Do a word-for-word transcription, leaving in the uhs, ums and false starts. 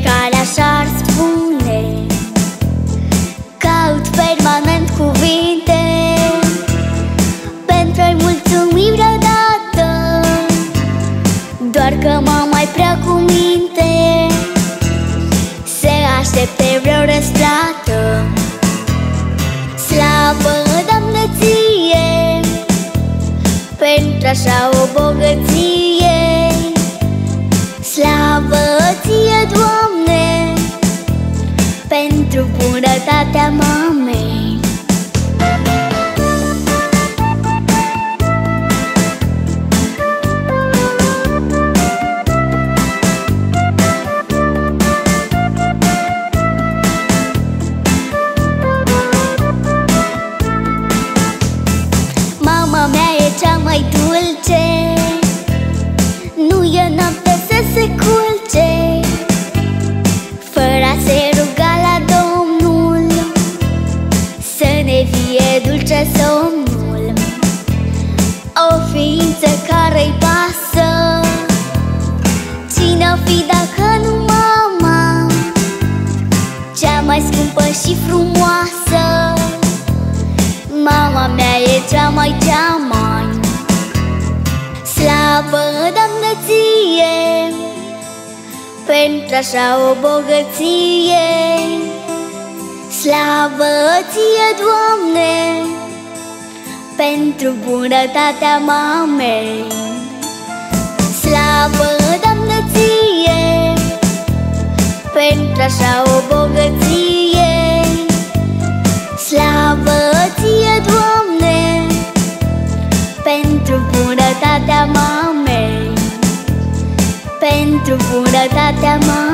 care așa-ar spune. Caut permanent cuvinte pentru-i mulțumi vreodată, doar că mă mai prea cu minte se aștepte vreo răsplată. Slavă, Doamne, ție pentru așa o bogăție. Slavă ție, Doamne, pentru bunătatea mamei. Mama mea e cea mai dulce, nu e noapte să se culce fără a se ruga la Domnul să ne fie dulce somnul. O ființă care-i pasă, cine-o fi dacă nu mama, cea mai scumpă și frumoasă. Mama mea e cea mai, cea mai. Slavă, Doamne, ție pentru așa o bogăție. Slavă ție, Doamne, pentru bunătatea mamei. Slavă, Doamne, ție pentru așa o bogăție. Slavă ție, Doamne, pentru bunătatea mamei, pentru bunătatea mamei.